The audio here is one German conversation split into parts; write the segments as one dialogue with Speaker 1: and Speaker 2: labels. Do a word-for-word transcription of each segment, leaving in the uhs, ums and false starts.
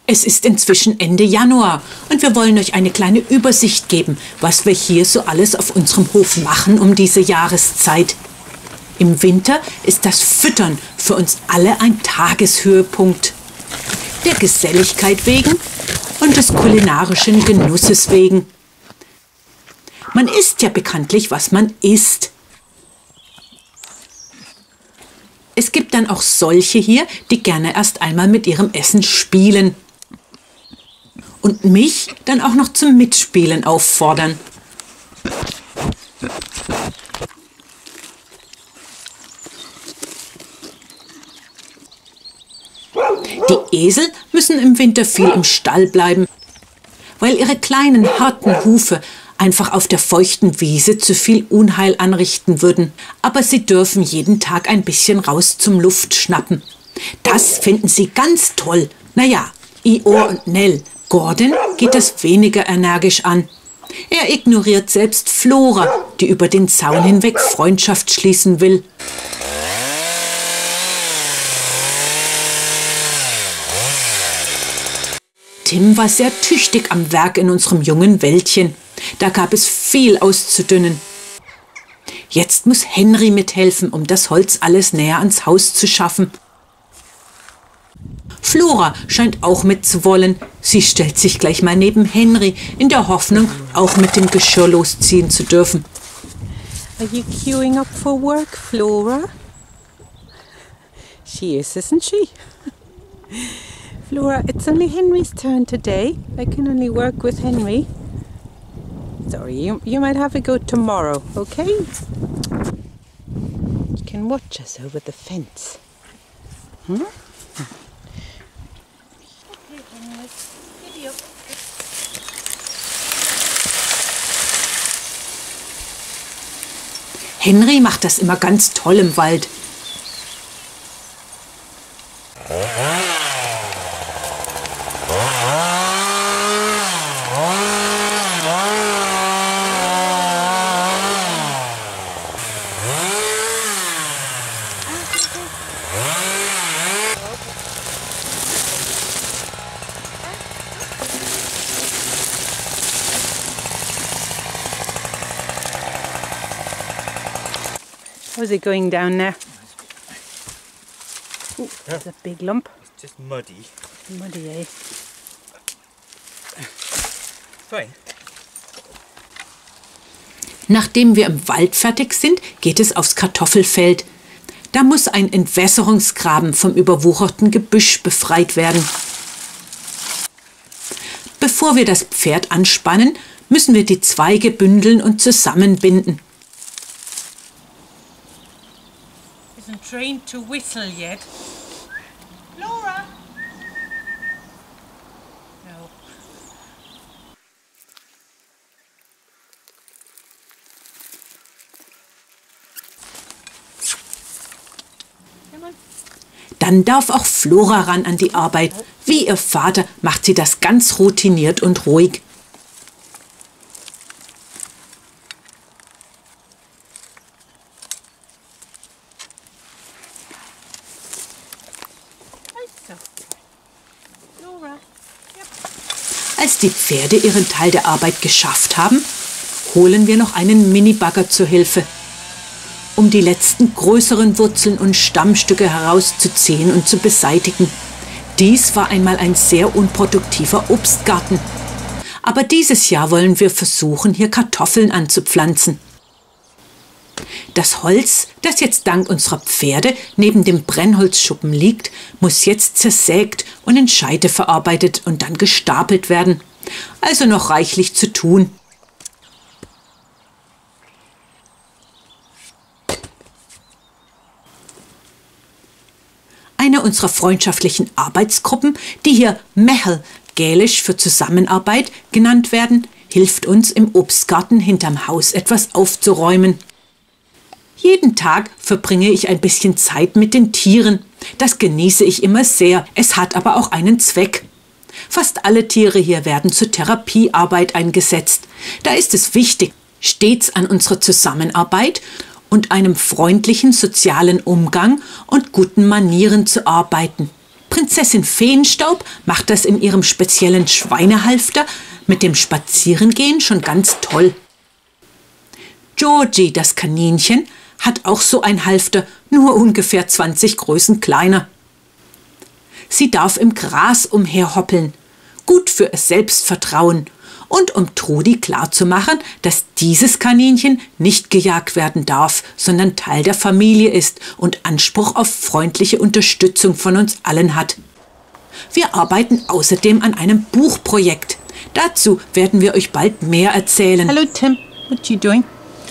Speaker 1: Es ist inzwischen Ende Januar und wir wollen euch eine kleine Übersicht geben, was wir hier so alles auf unserem Hof machen um diese Jahreszeit. Im Winter ist das Füttern für uns alle ein Tageshöhepunkt. Der Geselligkeit wegen und des kulinarischen Genusses wegen. Man isst ja bekanntlich, was man isst. Es gibt dann auch solche hier, die gerne erst einmal mit ihrem Essen spielen. Und mich dann auch noch zum Mitspielen auffordern. Die Esel müssen im Winter viel im Stall bleiben, weil ihre kleinen, harten Hufe einfach auf der feuchten Wiese zu viel Unheil anrichten würden. Aber sie dürfen jeden Tag ein bisschen raus zum Luft schnappen. Das finden sie ganz toll. Naja, Ior und Nell. Gordon geht das weniger energisch an. Er ignoriert selbst Flora, die über den Zaun hinweg Freundschaft schließen will. Tim war sehr tüchtig am Werk in unserem jungen Wäldchen. Da gab es viel auszudünnen. Jetzt muss Henry mithelfen, um das Holz alles näher ans Haus zu schaffen. Flora scheint auch mitzuwollen. Sie stellt sich gleich mal neben Henry, in der Hoffnung, auch mit dem Geschirr losziehen zu dürfen.
Speaker 2: Are you queuing up for work, Flora? She is, isn't she? Flora, it's only Henry's turn today. I can only work with Henry. Sorry, you, you might have to go tomorrow, okay? You can watch us over the fence. Hmm?
Speaker 1: Henry macht das immer ganz toll im Wald.
Speaker 2: How's it going down there? Ooh, there's a big lump.
Speaker 3: It's just muddy.
Speaker 2: Muddy, eh?
Speaker 3: Fine.
Speaker 1: Nachdem wir im Wald fertig sind, geht es aufs Kartoffelfeld. Da muss ein Entwässerungsgraben vom überwucherten Gebüsch befreit werden. Bevor wir das Pferd anspannen, müssen wir die Zweige bündeln und zusammenbinden.
Speaker 2: Isn't trained to whistle yet. Laura! No.
Speaker 1: Dann darf auch Flora ran an die Arbeit. Wie ihr Vater macht sie das ganz routiniert und ruhig. Als die Pferde ihren Teil der Arbeit geschafft haben, holen wir noch einen Minibagger zur Hilfe, um die letzten größeren Wurzeln und Stammstücke herauszuziehen und zu beseitigen. Dies war einmal ein sehr unproduktiver Obstgarten. Aber dieses Jahr wollen wir versuchen, hier Kartoffeln anzupflanzen. Das Holz, das jetzt dank unserer Pferde neben dem Brennholzschuppen liegt, muss jetzt zersägt und in Scheite verarbeitet und dann gestapelt werden. Also noch reichlich zu tun. Eine unserer freundschaftlichen Arbeitsgruppen, die hier Mehel, gälisch für Zusammenarbeit genannt werden, hilft uns im Obstgarten hinterm Haus etwas aufzuräumen. Jeden Tag verbringe ich ein bisschen Zeit mit den Tieren. Das genieße ich immer sehr. Es hat aber auch einen Zweck. Fast alle Tiere hier werden zur Therapiearbeit eingesetzt. Da ist es wichtig, stets an unserer Zusammenarbeit und einem freundlichen sozialen Umgang und guten Manieren zu arbeiten. Prinzessin Feenstaub macht das in ihrem speziellen Schweinehalfter mit dem Spazierengehen schon ganz toll. Georgie, das Kaninchen, hat auch so ein Halfter, nur ungefähr zwanzig Größen kleiner. Sie darf im Gras umherhoppeln, gut für ihr Selbstvertrauen und um Trudi klarzumachen, dass dieses Kaninchen nicht gejagt werden darf, sondern Teil der Familie ist und Anspruch auf freundliche Unterstützung von uns allen hat. Wir arbeiten außerdem an einem Buchprojekt. Dazu werden wir euch bald mehr erzählen.
Speaker 2: Hello, Tim. What you doing?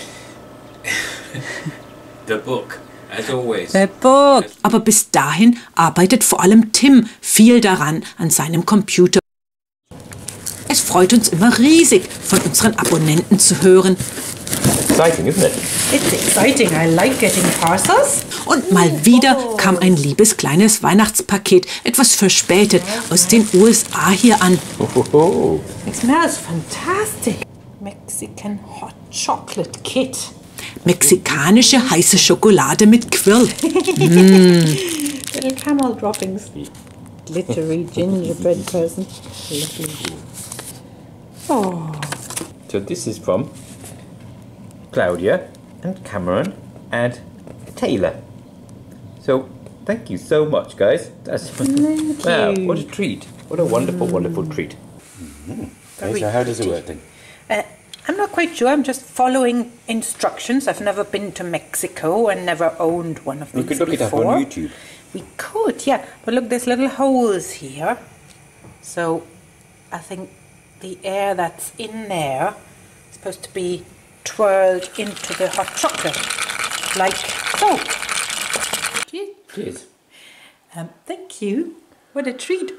Speaker 3: The book, as always.
Speaker 2: The book.
Speaker 1: Aber bis dahin arbeitet vor allem Tim viel daran an seinem Computer. Es freut uns immer riesig, von unseren Abonnenten zu hören.
Speaker 3: Exciting, isn't it?
Speaker 2: It's exciting. I like getting parcels.
Speaker 1: Und mal wieder kam ein liebes kleines Weihnachtspaket, etwas verspätet, aus den U S A hier an.
Speaker 3: Oh.
Speaker 2: It smells fantastic. Mexican hot chocolate kit.
Speaker 1: Mexikanische heiße Schokolade mit Quirl.
Speaker 2: Little camel droppings. Glittery gingerbread person. Lovely. Oh.
Speaker 3: So this is from Claudia and Cameron and Taylor. So thank you so much, guys. That's
Speaker 2: Thank
Speaker 3: wow,
Speaker 2: you.
Speaker 3: what a treat! What a wonderful, wonderful treat.
Speaker 2: Very
Speaker 3: So how does it work then?
Speaker 2: Uh, I'm not quite sure. I'm just following instructions. I've never been to Mexico and never owned one of
Speaker 3: We
Speaker 2: these
Speaker 3: could look it up
Speaker 2: before.
Speaker 3: on YouTube.
Speaker 2: We could, yeah. But look, there's little holes here. So I think the air that's in there is supposed to be twirled into the hot chocolate, like so.
Speaker 3: Cheers.
Speaker 2: Um, thank you. What a treat.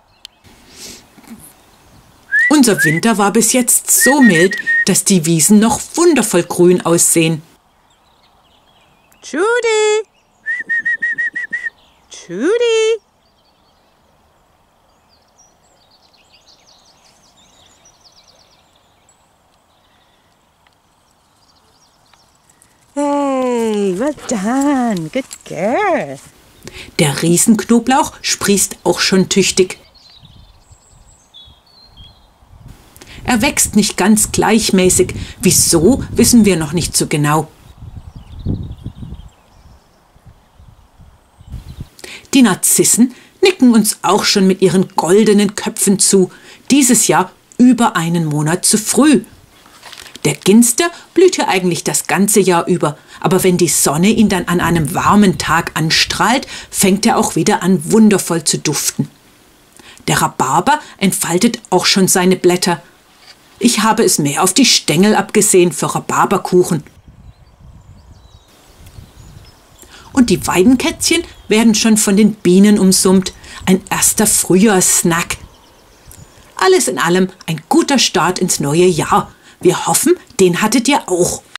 Speaker 1: Unser Winter war bis jetzt so mild, dass die Wiesen noch wundervoll grün aussehen.
Speaker 2: Judy! Judy! Hey, well done. Good girl.
Speaker 1: Der Riesenknoblauch sprießt auch schon tüchtig. Er wächst nicht ganz gleichmäßig. Wieso, wissen wir noch nicht so genau. Die Narzissen nicken uns auch schon mit ihren goldenen Köpfen zu. Dieses Jahr über einen Monat zu früh. Der Ginster blüht ja eigentlich das ganze Jahr über, aber wenn die Sonne ihn dann an einem warmen Tag anstrahlt, fängt er auch wieder an, wundervoll zu duften. Der Rhabarber entfaltet auch schon seine Blätter. Ich habe es mehr auf die Stängel abgesehen für Rhabarberkuchen. Und die Weidenkätzchen werden schon von den Bienen umsummt. Ein erster Frühjahrssnack. Alles in allem ein guter Start ins neue Jahr. Wir hoffen, den hattet ihr auch.